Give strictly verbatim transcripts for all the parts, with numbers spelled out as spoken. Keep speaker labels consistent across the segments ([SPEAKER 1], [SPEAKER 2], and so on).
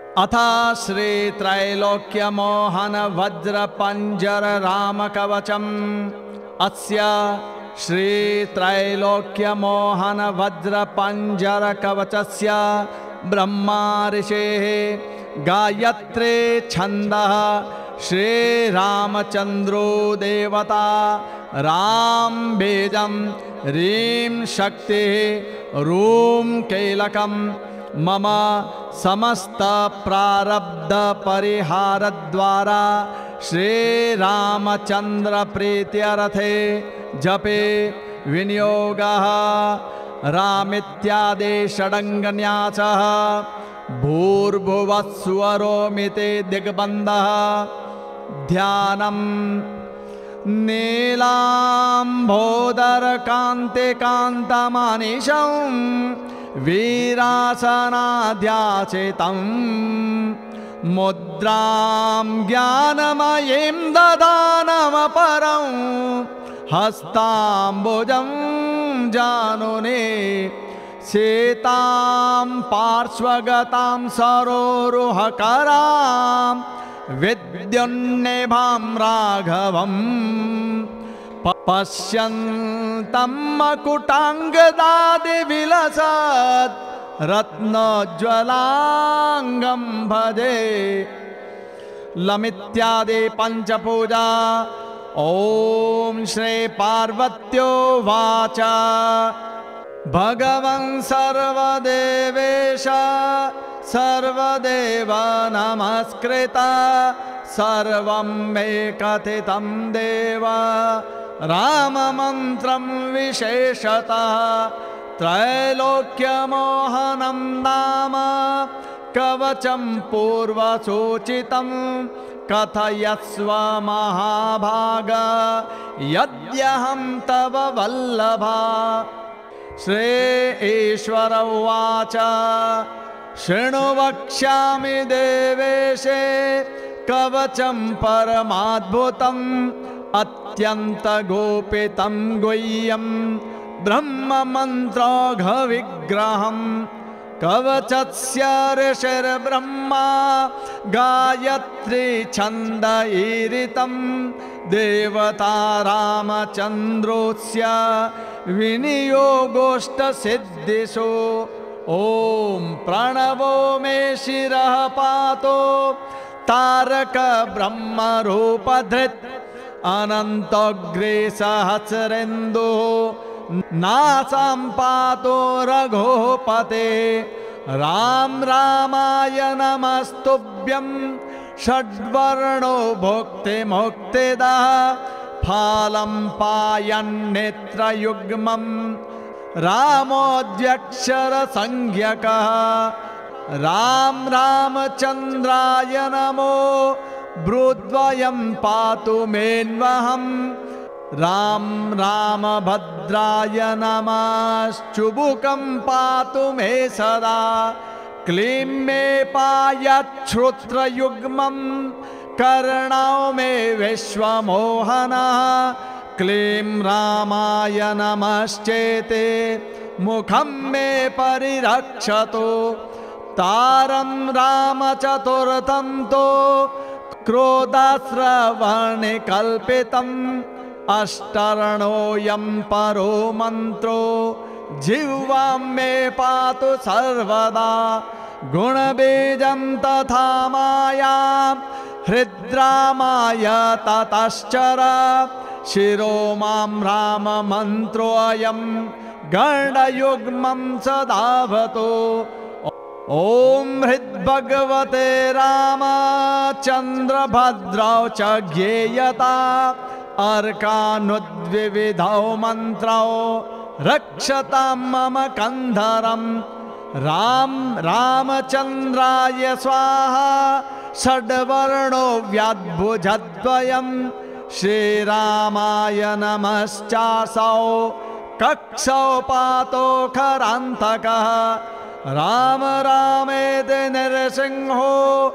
[SPEAKER 1] अथ श्री त्रैलोक्य मोहन वज्र पंजर राम कवचम् अस्य श्री त्रैलोक्य मोहन वज्र पंजर कवचस्य ब्रह्मा ऋषेः गायत्री छन्दः श्री रामचंद्रो देवता राम बीजं रीं शक्तिः रूं कीलकं मम समस्त प्रारब्ध परिहार द्वारा श्री रामचंद्र प्रीत्यर्थे जपे विनियोगः रामित्यादि षडङ्गन्यासः भूर्भुवस्वरोमिति दिग्बन्धः ध्यानम् नीलाम्भोदरकान्तिकान्तमनिशं वीरासनाध्यासितं मुद्रां ज्ञानमयीं ददानमपरं हस्ताम्बुजं जानुने सीतां पार्श्वगतां सरोरुहकरां विद्युन्निभां राघवम् पश्यन्तं मकुटाङ्गदादिविलसत् रत्नोज्ज्वलाङ्गं भजे लमित्यादि पंचपूजा। ओम श्री पार्वत्योवाच भगवन् सर्वदेवेश सर्वदेव नमस्कृता सर्वं मे कथितं देव राममन्त्रं विशेषतः त्रैलोक्यमोहनं नाम कवचं पूर्वसूचितं कथयस्व महाभाग यद्यहं तव वल्लभा। श्री ईश्वर उवाच शृणु वक्ष्यामि देवेशे कवचं परमाद्भुतम् अत्यन्तगोपितं गुह्यं ब्रह्ममन्त्रघविग्रहम् कवचस्य ऋषिर्ब्रह्मा गायत्री छन्दईरितं देवता रामचन्द्रोऽस्य विनियोगोष्टसिद्धिषु। ओम प्रणवो मे शिरः पातो तारक ब्रह्मरूपधृत् अनन्तोऽग्रे सहस्रेन्दु नासां पातो रघोपते। राम रामाय नमस्तुभ्यं षड्वर्णो भुक्तिमुक्तिदः फालं पायन्नेत्रयुग्मं रामोऽध्यक्षरसंज्ञकः। राम रामचन्द्राय नमो ब्रूद्वयं पातु मेन्वहम् राम रामभद्राय नमश्चुबुकं पातु मे सदा। क्लीं मे पायच्छ्रोत्रयुग्मं कर्णौ मे विश्वमोहनः। क्लीं रामाय नमश्चेते मुखं मे परिरक्षतु। तारं रामचतुर्थं तो क्रोधास्रवणिकल्पितम् अष्टर्णोऽयं परो मन्त्रो जिह्वां मे पातु सर्वदा। गुणबीजं तथा मायां हृद्रामाय ततश्चर शिरो मां राममन्त्रोऽयं गणयुग्मं सदावतु। ओम हृद्भगवते रामचन्द्रभद्रौ च ज्ञेयता अर्कानुद्विविधौ मन्त्रौ रक्षतां मम कन्धरम्। राम रामचन्द्राय स्वाहा षड्वर्णो व्याद्भुजद्वयम् श्रीरामाय नमश्चासौ कक्षौ पातो खरान्तकः। राम रामेति नरसिंहो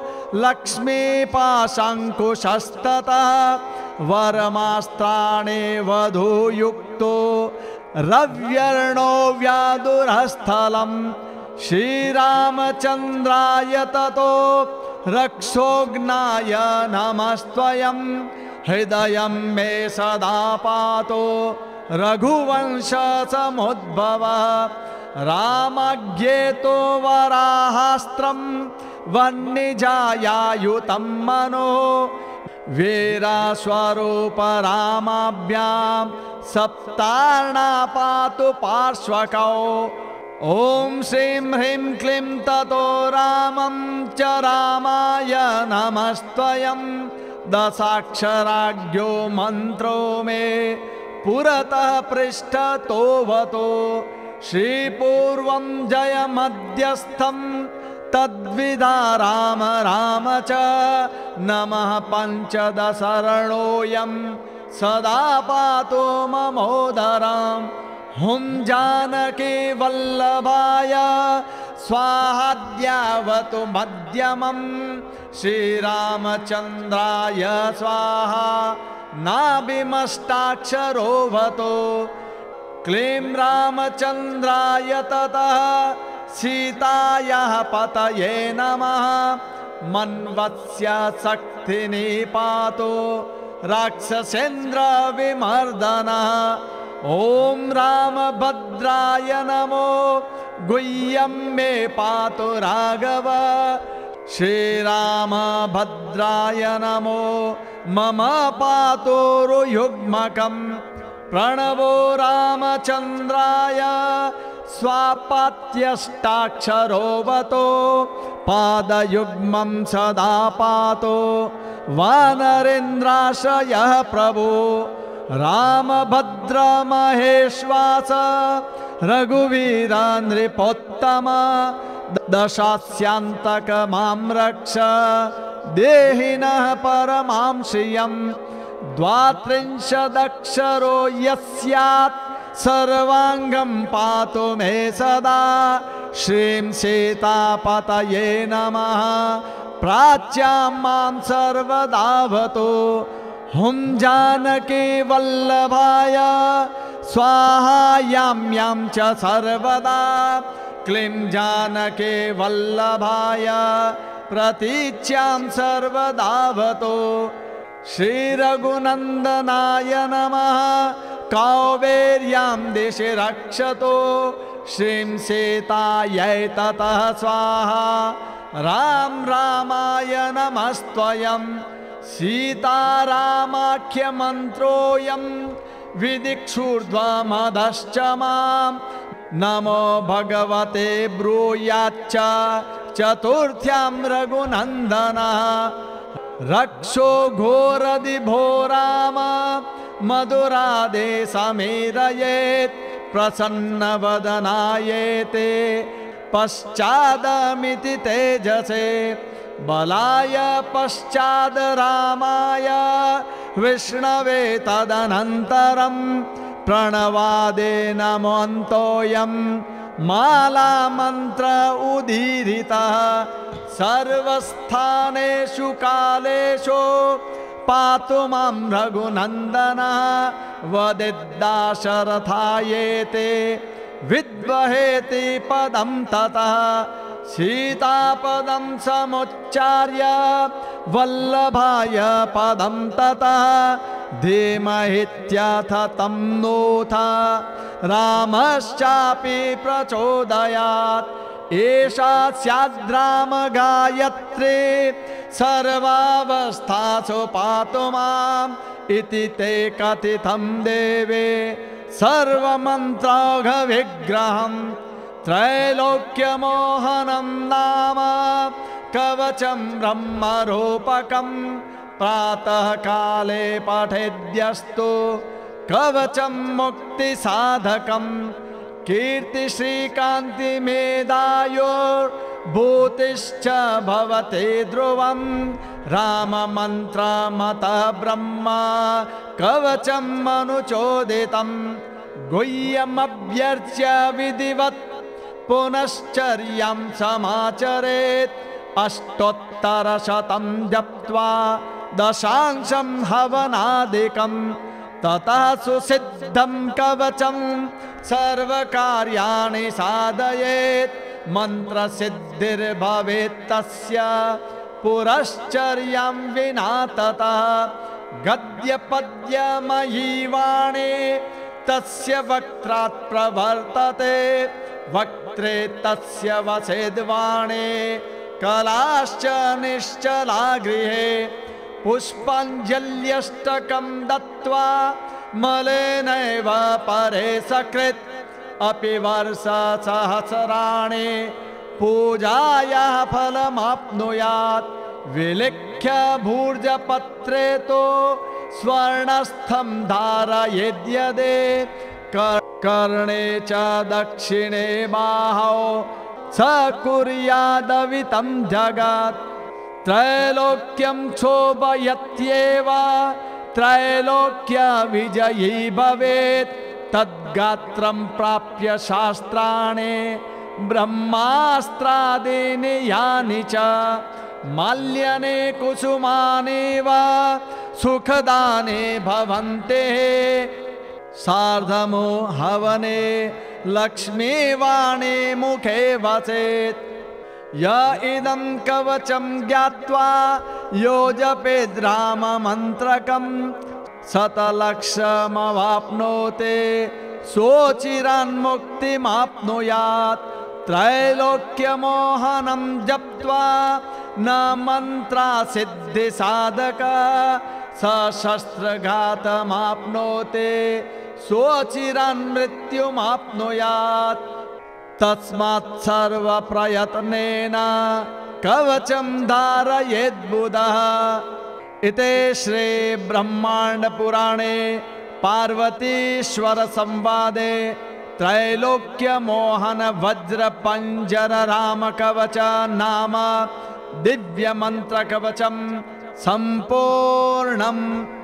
[SPEAKER 1] लक्ष्मीपाशाङ्कुशस्ततः वरमास्त्राणे वधूयुक्तो रव्यर्णो व्यादुरस्थलम्। श्रीरामचन्द्राय ततो रक्षोघ्नाय नमस्त्वयं हृदयं मे सदा पातो रघुवंश समुद्भव रामज्ञेतो वराहास्त्रं वह्निजायायुतं मनो वीरस्वरूप रामाभ्यां सप्तार्णा पातु पार्श्वकौ ॐ श्रीं ह्रीं क्लीं ततो रामं च रामाय नमस्त्वयं दशाक्षराढ्यो मन्त्रो मे पुरतः पृष्ठतोऽवतो श्रीपूर्वं जयमध्यस्थं तद्विधा राम राम च नमः पञ्चदशरणोऽयं सदा पातु ममोदरम् हुं जानकी वल्लभाय स्वाहाद्यावतु मध्यमं श्रीरामचन्द्राय स्वाहा नाभिमष्टाक्षरोऽवतु क्लीं रामचन्द्राय ततः सीतायाः पतये नमः मन्वत्स्य शक्तिनी पातु राक्षसेन्द्र विमर्दनः ॐ रामभद्राय नमो गुह्यं मे पातु राघव श्रीरामभद्राय नमो मम पातु रुयुग्मकं प्रणवो रामचन्द्राय स्वापात्यष्टाक्षरोऽवतो पादयुग्मं सदा पातो वानरेन्द्राश्रयः प्रभो रामभद्र महेश्वास रघुवीर नृपोत्तम दशास्यान्तक मां रक्ष देहिनः परमां श्रियं द्वात्रिंशदक्षरो यस्यात् सर्वाङ्गं पातु मे सदा श्रीं सीतापतये नमः प्राच्यां मां सर्वदावतु हुं जानकी वल्लभाय स्वाहायां यां च सर्वदा क्लीं जानकी वल्लभाय प्रतीच्यां सर्वदावतु श्रीरघुनन्दनाय नमः कावेर्यां दिशि रक्षतु श्रीं सीतायै ततः स्वाहा राम रामाय नमस्त्वयं सीतारामाख्यमन्त्रोऽयं विदिक्षुर्ध्वमधश्च मां नमो भगवते ब्रूयाच्च चतुर्थ्यां रघुनन्दनः रक्षो घोरदिभो राम मधुरादेशमेरयेत् प्रसन्नवदनायेते पश्चादमिति तेजसे बलाय पश्चाद रामाय विष्णवे तदनन्तरं प्रणवादे नमोऽन्तोऽयं मालामन्त्र उदीरितः सर्वस्थानेषु कालेषु पातु मां रघुनन्दनः वदिद्दाशरथायेते विद्वहेति पदं ततः सीतापदं समुच्चार्य वल्लभाय पदं ततः धीमहित्यथ तं नोथ रामश्चापि प्रचोदयात् एषा स्याद्राम गायत्री सर्वावस्थासु पातु माम् इति ते कथितं देवे सर्वमन्त्रौघविग्रहं त्रैलोक्यमोहनं नाम कवचं ब्रह्मरूपकं प्रातः काले पठेद्यस्तु कवचं मुक्तिसाधकं कीर्ति श्रीकान्ति मेधायोर्भूतिश्च भवते ध्रुवं राममन्त्रमतः ब्रह्मा कवचम् अनुचोदितं गुह्यमभ्यर्च्य विधिवत् पुनश्चर्यं समाचरेत् अष्टोत्तरशतं जप्त्वा दशांशं हवनादिकं ततः सुसिद्धं कवचं सर्वकार्याणि साधयेत् मन्त्रसिद्धिर्भवेत् तस्य पुरश्चर्यां विना ततः गद्यपद्यमयी वाणी तस्य वक्त्रात् प्रवर्तते वक्त्रे तस्य वसेद्वाणी कलाश्च निश्चला गृहे पुष्पाञ्जल्यष्टकं दत्त्वा मलेनैव परे सकृत् अपि वर्षसहस्राणि पूजायाः फलमाप्नुयात् विलिख्य भूर्जपत्रे तु स्वर्णस्थं धारयेद्यदे कर्णे च दक्षिणे बाहौ स कुर्यादवितं जगत् त्रैलोक्यं क्षोभयत्येव त्रैलोक्य विजयी भवेत् तद्गात्रं प्राप्य शास्त्राणि ब्रह्मास्त्रादीनि यानि च माल्यने कुसुमानि वा सुखदाने भवन्ते सार्धमो हवने लक्ष्मीवाणी मुखे वसेत् य इदं कवचं ज्ञात्वा यो जपेद् राममन्त्रकं शतलक्षमवाप्नोते सोचिरान्मुक्तिमाप्नुयात् त्रैलोक्यमोहनं जप्त्वा न मन्त्रा सिद्धिसाधक सशस्त्रघातमाप्नोते सोचिरान्मृत्युमाप्नुयात् तस्मात् सर्वप्रयत्नेन कवचं धारयेद्बुधः इति श्री ब्रह्मांड पुराणे पार्वतीश्वर संवादे त्रैलोक्य मोहन वज्र पंजर राम कवच नाम दिव्य मंत्र कवचम संपूर्णम्।